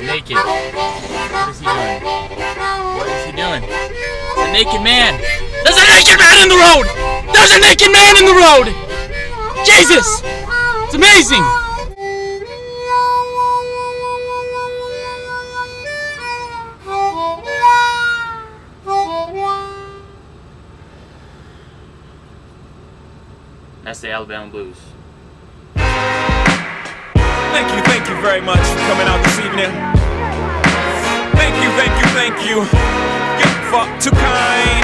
naked. What is he doing? What is he doing? It's a naked man. There's a naked man in the road! There's a naked man in the road! Jesus! It's amazing! That's the Alabama Blues. Thank you very much for coming out this evening. Thank you. You're far too kind.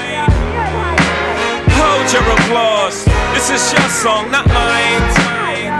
Hold your applause. This is your song, not mine.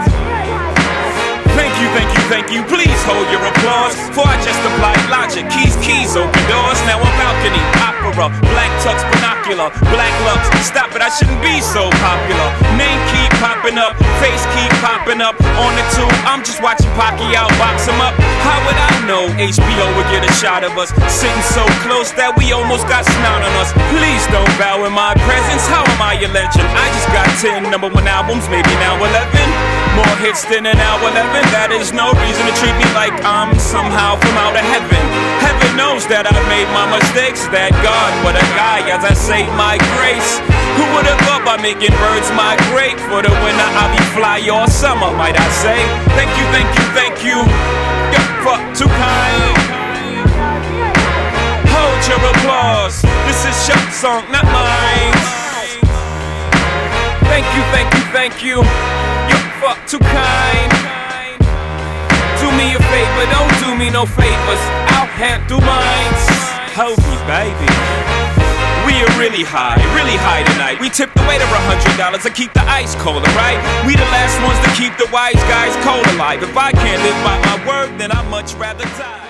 Thank you. Please hold your applause. For I just applied logic. Keys, open doors. Now a balcony, opera, black tux, binocular, black lux. Stop it, I shouldn't be so popular. Name keep popping up, face keep popping up. On the tube, I'm just watching Pacquiao box him up. How would I know HBO would get a shot of us? Sitting so close that we almost got snot on us. Please don't bow in my presence. How am I a legend? I just got 10 #1 albums, maybe now 11. More hits than an hour 11. That is no reason to treat me like I'm somehow from out of heaven. Heaven knows that I made my mistakes. That God, what a guy, as I say my grace. Who would have thought by making birds migrate? For the winter I'll be fly all summer, might I say. Thank you. You're far too kind. Hold your applause. This is your song, not mine. Thank you. You're far too kind. Do me a favor, don't do me no favors. I'll handle mine. Hold me, baby. We are really high tonight. We tipped the waiter $100 to keep the ice colder, right? We the last ones to keep the wise guys cold alive. If I can't live by my word, then I'd much rather die.